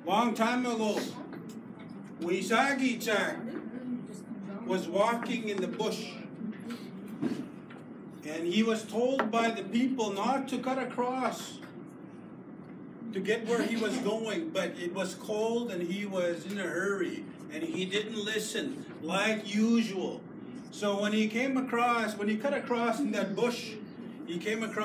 Long time ago, Wisagi-chan was walking in the bush, and he was told by the people not to cut across to get where he was going, but it was cold and he was in a hurry, and he didn't listen like usual. So when he cut across in that bush, he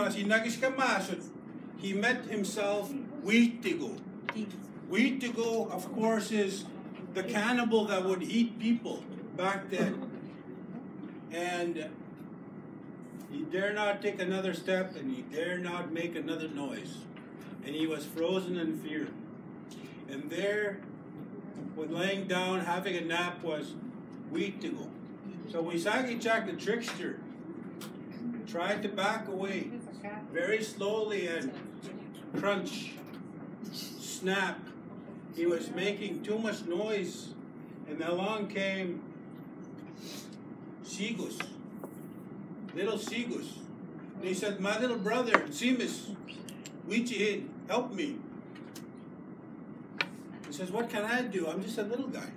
met himself Witigo. Witigo, of course, is the cannibal that would eat people back then. And he dare not take another step, and he dare not make another noise. And he was frozen in fear. And there, when laying down, having a nap, was Witigo. So Wisagi-chan, the trickster, tried to back away very slowly, and crunch, snap. He was making too much noise, and along came Sigus, little Sigus. And he said, "My little brother, Simus, Wichihin, help me." He says, "What can I do? I'm just a little guy.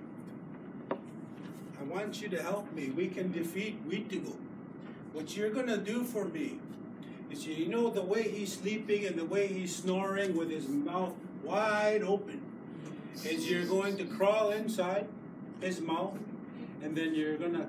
I want you to help me. We can defeat Witigo. What you're gonna do for me is, you know, the way he's sleeping and the way he's snoring with his mouth wide open, is you're going to crawl inside his mouth, and then you're gonna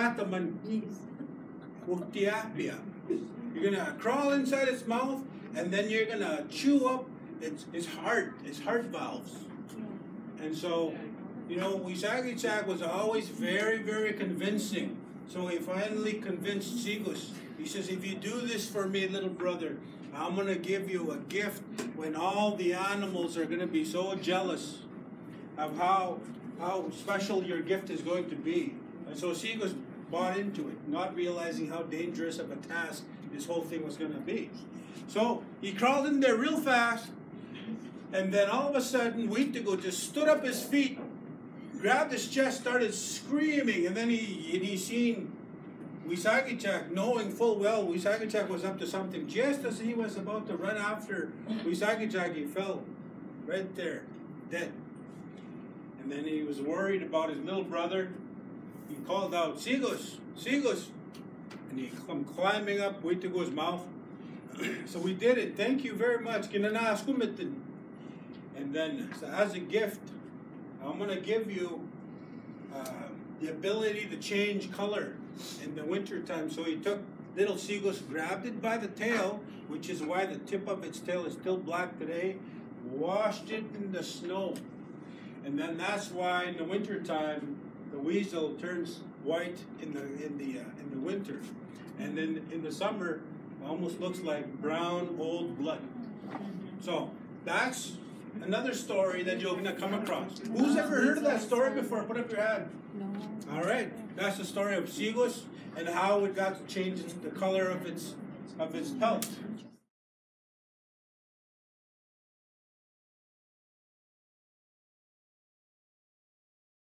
you're gonna crawl inside his mouth, and then you're gonna chew up his heart valves." And so, you know, Wisagi-chan was always very, very convincing. So he finally convinced Sigus. He says, "If you do this for me, little brother, I'm going to give you a gift when all the animals are going to be so jealous of how special your gift is going to be." And so Sigus bought into it, not realizing how dangerous of a task this whole thing was going to be. So he crawled in there real fast, and then all of a sudden, Witigo just stood up his feet, grabbed his chest, started screaming, and then he seen Wisagi-chan, knowing full well Wisagi-chan was up to something. Just as he was about to run after Wisagi-chan, he fell right there, dead. And then he was worried about his little brother. He called out, "Sigus, Sigus!" And he come climbing up Witigo's mouth. "So we did it. Thank you very much. And then, so as a gift, I'm going to give you the ability to change color in the winter time." So he took little Sigus, grabbed it by the tail, which is why the tip of its tail is still black today, washed it in the snow. And then that's why in the winter time, the weasel turns white in the winter. And then in the summer, it almost looks like brown old blood. So that's another story that you're going to come across. Who's ever heard of that story before? Put up your hand. No. All right. That's the story of Sigus and how it got to change the color of its pelt.